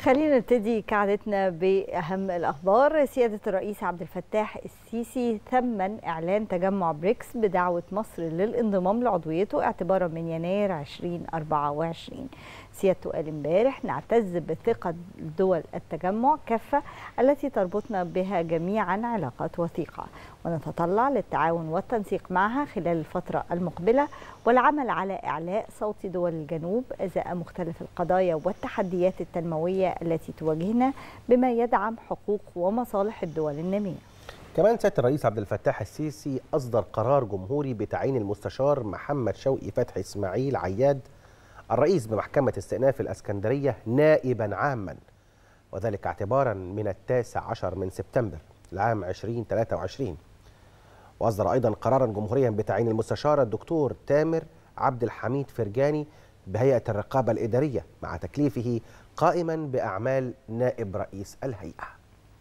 خلينا نبتدي كعادتنا بأهم الأخبار. سيادة الرئيس عبد الفتاح السيسي ثمن إعلان تجمع بريكس بدعوة مصر للانضمام لعضويته اعتبارا من يناير 2024. سيادته قال امبارح: نعتز بثقة دول التجمع كافة التي تربطنا بها جميعا علاقات وثيقة، ونتطلع للتعاون والتنسيق معها خلال الفترة المقبلة، والعمل على إعلاء صوت دول الجنوب إزاء مختلف القضايا والتحديات التنموية التي تواجهنا بما يدعم حقوق ومصالح الدول النامية. كمان سيادة الرئيس عبد الفتاح السيسي أصدر قرار جمهوري بتعيين المستشار محمد شوقي فتحي إسماعيل عياد الرئيس بمحكمة استئناف الإسكندرية نائبا عاما، وذلك اعتبارا من 19 من سبتمبر العام 2023. وأصدر أيضا قرارا جمهوريا بتعيين المستشار الدكتور تامر عبد الحميد فرجاني بهيئة الرقابة الإدارية مع تكليفه قائما بأعمال نائب رئيس الهيئة.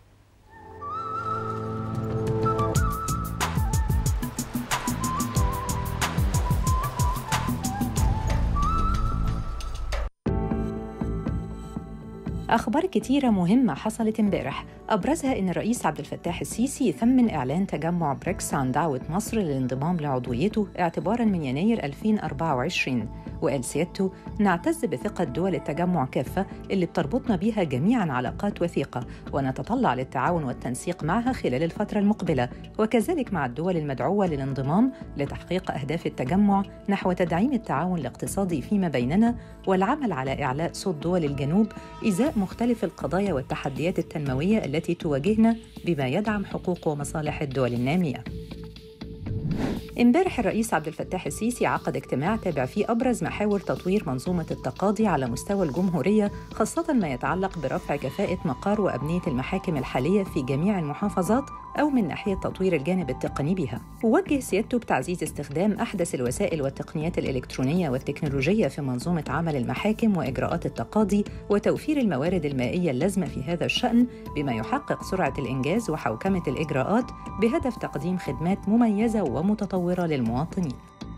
أخبار كتيرة مهمة حصلت امبارح، أبرزها إن الرئيس عبد الفتاح السيسي ثمن إعلان تجمع بريكس عن دعوة مصر للانضمام لعضويته اعتباراً من يناير 2024. وقال سيادته: نعتز بثقة دول التجمع كافة اللي بتربطنا بيها جميعاً علاقات وثيقة، ونتطلع للتعاون والتنسيق معها خلال الفترة المقبلة، وكذلك مع الدول المدعوة للانضمام لتحقيق أهداف التجمع نحو تدعيم التعاون الاقتصادي فيما بيننا، والعمل على إعلاء صوت دول الجنوب إزاء مختلف القضايا والتحديات التنموية التي تواجهنا بما يدعم حقوق ومصالح الدول النامية. امبارح الرئيس عبد الفتاح السيسي عقد اجتماع تابع فيه أبرز محاور تطوير منظومة التقاضي على مستوى الجمهورية، خاصة ما يتعلق برفع كفاءة مقار وأبنية المحاكم الحالية في جميع المحافظات أو من ناحية تطوير الجانب التقني بها. ووجه سيادته بتعزيز استخدام أحدث الوسائل والتقنيات الإلكترونية والتكنولوجية في منظومة عمل المحاكم وإجراءات التقاضي، وتوفير الموارد المائية اللازمة في هذا الشأن بما يحقق سرعة الإنجاز وحوكمة الإجراءات بهدف تقديم خدمات مميزة ومتطورة للمواطنين.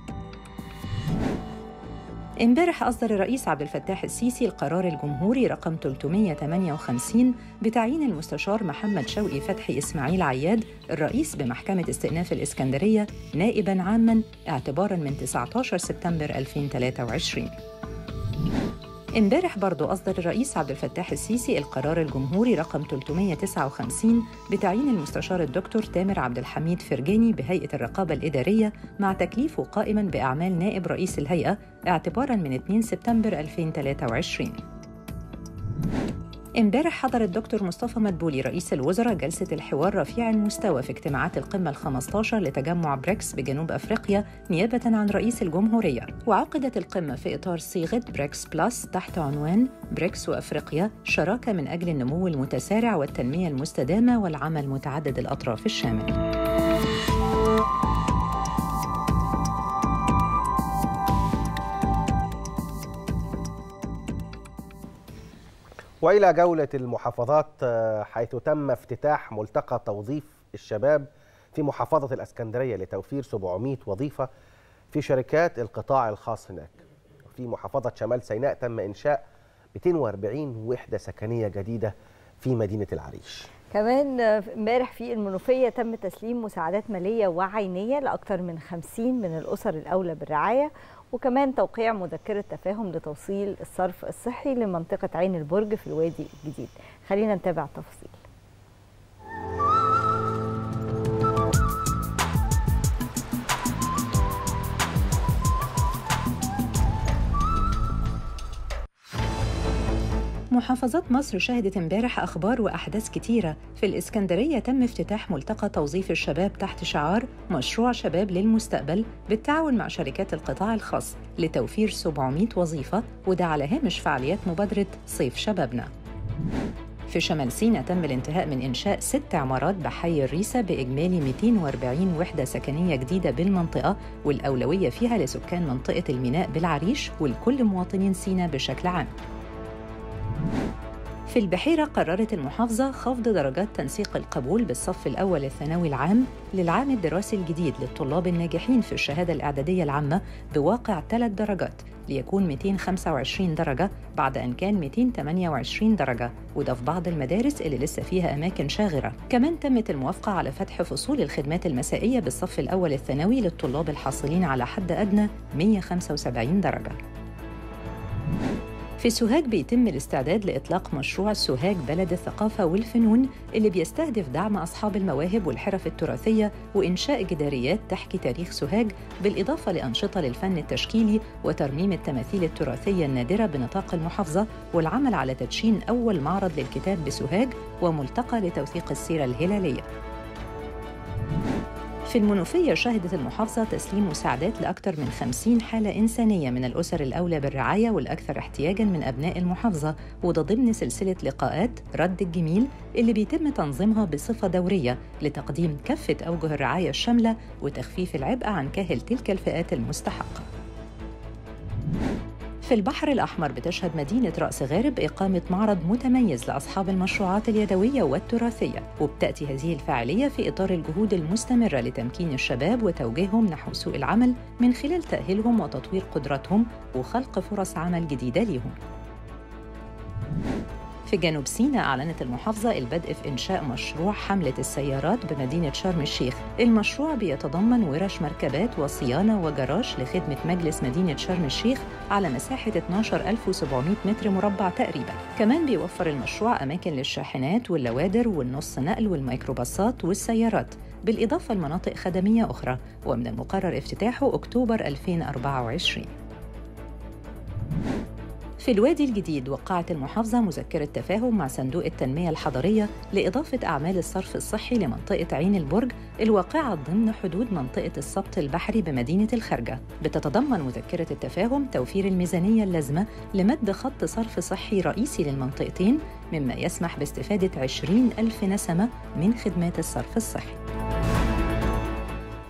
امبارح أصدر الرئيس عبد الفتاح السيسي القرار الجمهوري رقم 358 بتعيين المستشار محمد شوقي فتحي إسماعيل عياد الرئيس بمحكمة استئناف الإسكندرية نائباً عاماً اعتباراً من 19 سبتمبر 2023. امبارح برضو أصدر الرئيس عبد الفتاح السيسي القرار الجمهوري رقم 359 بتعيين المستشار الدكتور تامر عبد الحميد فرجاني بهيئة الرقابة الإدارية مع تكليفه قائماً بأعمال نائب رئيس الهيئة اعتباراً من 2 سبتمبر 2023. امبارح حضر الدكتور مصطفى مدبولي رئيس الوزراء جلسة الحوار رفيع المستوى في اجتماعات القمة ال15 لتجمع بريكس بجنوب أفريقيا نيابة عن رئيس الجمهورية. وعقدت القمة في إطار صيغة بريكس بلس تحت عنوان بريكس وأفريقيا شراكة من أجل النمو المتسارع والتنمية المستدامة والعمل متعدد الأطراف الشامل. وإلى جولة المحافظات، حيث تم افتتاح ملتقى توظيف الشباب في محافظة الإسكندرية لتوفير 700 وظيفة في شركات القطاع الخاص هناك. في محافظة شمال سيناء تم إنشاء 240 وحدة سكنية جديدة في مدينة العريش. كمان امبارح في المنوفية تم تسليم مساعدات مالية وعينية لأكثر من 50 من الأسر الأولى بالرعاية، وكمان توقيع مذكرة تفاهم لتوصيل الصرف الصحي لمنطقة عين البرج في الوادي الجديد. خلينا نتابع التفاصيل. محافظات مصر شهدت امبارح أخبار وأحداث كتيرة. في الإسكندرية تم افتتاح ملتقى توظيف الشباب تحت شعار مشروع شباب للمستقبل بالتعاون مع شركات القطاع الخاص لتوفير 700 وظيفة، وده على هامش فعاليات مبادرة صيف شبابنا. في شمال سيناء تم الانتهاء من إنشاء 6 عمارات بحي الريسة بإجمالي 240 وحدة سكنية جديدة بالمنطقة، والأولوية فيها لسكان منطقة الميناء بالعريش ولكل مواطنين سيناء بشكل عام. في البحيرة قررت المحافظة خفض درجات تنسيق القبول بالصف الأول الثانوي العام للعام الدراسي الجديد للطلاب الناجحين في الشهادة الإعدادية العامة بواقع 3 درجات ليكون 225 درجة بعد أن كان 228 درجة، وده في بعض المدارس اللي لسه فيها أماكن شاغرة. كمان تمت الموافقة على فتح فصول الخدمات المسائية بالصف الأول الثانوي للطلاب الحاصلين على حد أدنى 175 درجة. في سوهاج بيتم الاستعداد لإطلاق مشروع سوهاج بلد الثقافة والفنون اللي بيستهدف دعم أصحاب المواهب والحرف التراثية وإنشاء جداريات تحكي تاريخ سوهاج، بالإضافة لأنشطة للفن التشكيلي وترميم التماثيل التراثية النادرة بنطاق المحافظة، والعمل على تدشين أول معرض للكتاب بسوهاج وملتقى لتوثيق السيرة الهلالية. في المنوفية شهدت المحافظة تسليم مساعدات لأكثر من 50 حالة إنسانية من الأسر الأولى بالرعاية والأكثر احتياجاً من أبناء المحافظة، وده ضمن سلسلة لقاءات رد الجميل اللي بيتم تنظيمها بصفة دورية لتقديم كافة أوجه الرعاية الشاملة وتخفيف العبء عن كاهل تلك الفئات المستحقة. في البحر الأحمر بتشهد مدينة رأس غارب إقامة معرض متميز لأصحاب المشروعات اليدوية والتراثية، وبتأتي هذه الفعالية في إطار الجهود المستمرة لتمكين الشباب وتوجيههم نحو سوق العمل من خلال تأهيلهم وتطوير قدراتهم وخلق فرص عمل جديدة لهم. في جنوب سيناء أعلنت المحافظة البدء في إنشاء مشروع حملة السيارات بمدينة شرم الشيخ. المشروع بيتضمن ورش مركبات وصيانة وجراج لخدمة مجلس مدينة شرم الشيخ على مساحة 12700 متر مربع تقريباً. كمان بيوفر المشروع أماكن للشاحنات واللوادر والنص نقل والميكروباصات والسيارات، بالإضافة لمناطق خدمية أخرى، ومن المقرر افتتاحه أكتوبر 2024. في الوادي الجديد وقعت المحافظة مذكرة تفاهم مع صندوق التنمية الحضرية لإضافة أعمال الصرف الصحي لمنطقة عين البرج الواقعة ضمن حدود منطقة السبط البحري بمدينة الخارجة. بتتضمن مذكرة التفاهم توفير الميزانية اللازمة لمد خط صرف صحي رئيسي للمنطقتين، مما يسمح باستفادة 20,000 نسمة من خدمات الصرف الصحي.